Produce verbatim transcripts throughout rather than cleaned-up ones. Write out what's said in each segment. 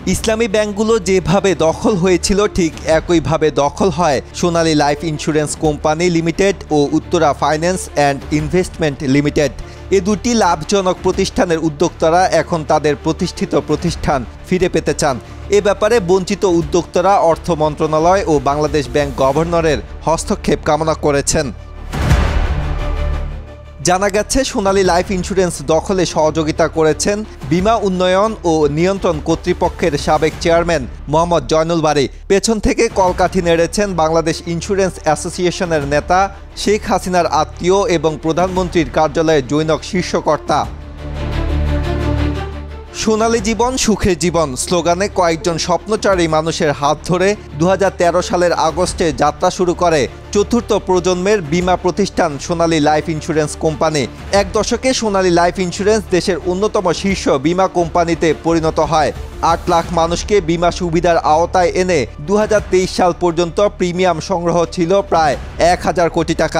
ইসলামী ব্যাংকগুলো যেভাবে দখল হয়েছিল ঠিক একইভাবে দখল হয় Sonali life insurance company limited ও Uttara finance and investment limited. এ দুটি লাভজনক প্রতিষ্ঠানের উদ্যোক্তারা এখন তাদের প্রতিষ্ঠিত প্রতিষ্ঠান ফিরে পেতে চান। এ ব্যাপারে বঞ্চিত উদ্যোক্তারা অর্থ মন্ত্রণালয় ও বাংলাদেশ ব্যাংক গভর্নরের হস্তক্ষেপ কামনা করেছেন। জানা গেছে, সোনালী লাইফ ইন্স্যুরেন্স দখলে সহযোগিতা করেছেন বীমা উন্নয়ন ও নিয়ন্ত্রণ কর্তৃপক্ষের সাবেক চেয়ারম্যান মোহাম্মদ জয়নুল বারী। পেছন থেকে কলকাঠি নেড়েছেন বাংলাদেশ ইন্স্যুরেন্স অ্যাসোসিয়েশনের নেতা, শেখ হাসিনার আত্মীয় এবং প্রধানমন্ত্রীর কার্যালয়ের জনৈক শীর্ষকর্তা। সোনালী জীবন সুখের জীবন স্লোগানে কয়েকজন স্বপ্নচারী মানুষের হাত ধরে দু হাজার তেরো সালের আগস্টে যাত্রা শুরু করে চতুর্থ প্রজন্মের বীমা প্রতিষ্ঠান সোনালী লাইফ ইন্স্যুরেন্স কোম্পানি। এক দশকে সোনালী লাইফ ইন্স্যুরেন্স দেশের অন্যতম শীর্ষ বীমা কোম্পানিতে পরিণত হয়। আট লাখ মানুষকে বীমা সুবিধার আওতায় এনে দু হাজার তেইশ সাল পর্যন্ত প্রিমিয়াম সংগ্রহ ছিল প্রায় এক হাজার কোটি টাকা।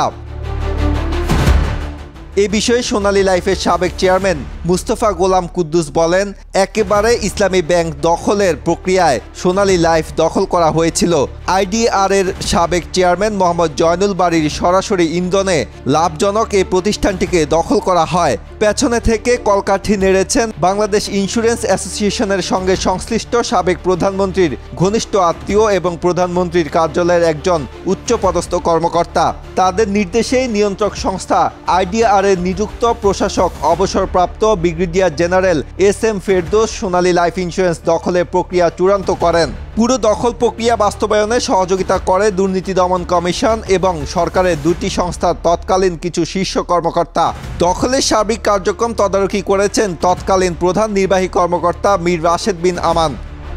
এ বিষয়ে সোনালী লাইফের সাবেক চেয়ারম্যান মুস্তফা গোলাম কুদ্দুস বলেন, একেবারে ইসলামী ব্যাংক দখলের প্রক্রিয়ায় সোনালী লাইফ দখল করা হয়েছিল। আইডিআর এর সাবেক চেয়ারম্যান মোহাম্মদ জয়নুল বারীর সরাসরি ইন্ধনে লাভজনক এই প্রতিষ্ঠানটিকে দখল করা হয়। পেছনে থেকে কলকাঠি নেড়েছেন বাংলাদেশ ইন্স্যুরেন্স অ্যাসোসিয়েশনের সঙ্গে সংশ্লিষ্ট সাবেক প্রধানমন্ত্রীর ঘনিষ্ঠ আত্মীয় এবং প্রধানমন্ত্রীর কার্যালয়ের একজন উচ্চপদস্থ কর্মকর্তা। তাদের নির্দেশেই নিয়ন্ত্রক সংস্থা আইডিআর এর নিযুক্ত প্রশাসক অবসরপ্রাপ্ত brigadier general S M Ferdous Sonali life insurance দখলের প্রক্রিয়া চূড়ান্ত করেন। পুরো দখল প্রক্রিয়া বাস্তবায়নে সহযোগিতা করে দুর্নীতি দমন কমিশন এবং সরকারের দুটি সংস্থার তৎকালীন কিছু শীর্ষ কর্মকর্তা। দখলের সার্বিক কার্যক্রম তদারকি করেছেন তৎকালীন প্রধান নির্বাহী কর্মকর্তা মীর রাশেদ বিন আমান।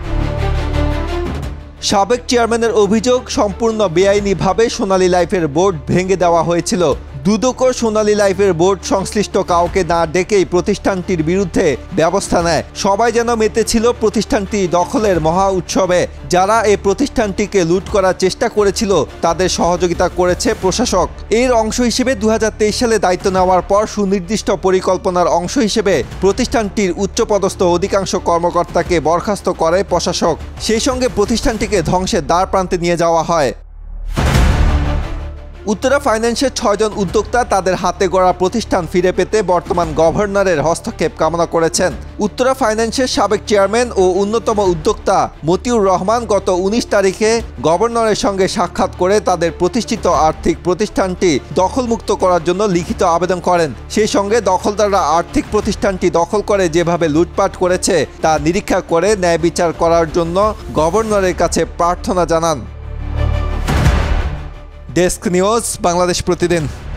সাবেক চেয়ারম্যানের অভিযোগ, সম্পূর্ণ বেআইনিভাবে সোনালী লাইফের বোর্ড ভেঙে দেওয়া হয়েছিল। দুদকও সোনালী লাইফের বোর্ড সংশ্লিষ্ট কাউকে না ডেকেই প্রতিষ্ঠানটির বিরুদ্ধে ব্যবস্থা নেয়। সবাই যেন মেতেছিল প্রতিষ্ঠানটি দখলের মহা উৎসবে। যারা এই প্রতিষ্ঠানটিকে লুট করার চেষ্টা করেছিল তাদের সহযোগিতা করেছে প্রশাসক। এর অংশ হিসেবে দু হাজার তেইশ সালে দায়িত্ব নেওয়ার পর সুনির্দিষ্ট পরিকল্পনার অংশ হিসেবে প্রতিষ্ঠানটির উচ্চপদস্থ অধিকাংশ কর্মকর্তাকে বরখাস্ত করে প্রশাসক। সেই সঙ্গে প্রতিষ্ঠানটিকে ধ্বংসের দ্বার প্রান্তে নিয়ে যাওয়া হয়। উত্তরা ফাইন্যান্সের ছয়জন উদ্যোক্তা তাদের হাতে গড়া প্রতিষ্ঠান ফিরে পেতে বর্তমান গভর্নরের হস্তক্ষেপ কামনা করেছেন। উত্তরা ফাইন্যান্সের সাবেক চেয়ারম্যান ও অন্যতম উদ্যোক্তা মতিউর রহমান গত উনিশ তারিখে গভর্নরের সঙ্গে সাক্ষাৎ করে তাদের প্রতিষ্ঠিত আর্থিক প্রতিষ্ঠানটি দখলমুক্ত করার জন্য লিখিত আবেদন করেন। সেই সঙ্গে দখলদাররা আর্থিক প্রতিষ্ঠানটি দখল করে যেভাবে লুটপাট করেছে তা নিরীক্ষা করে ন্যায় বিচার করার জন্য গভর্নরের কাছে প্রার্থনা জানান। ডেস্ক নিউজ, বাংলাদেশ প্রতিদিন।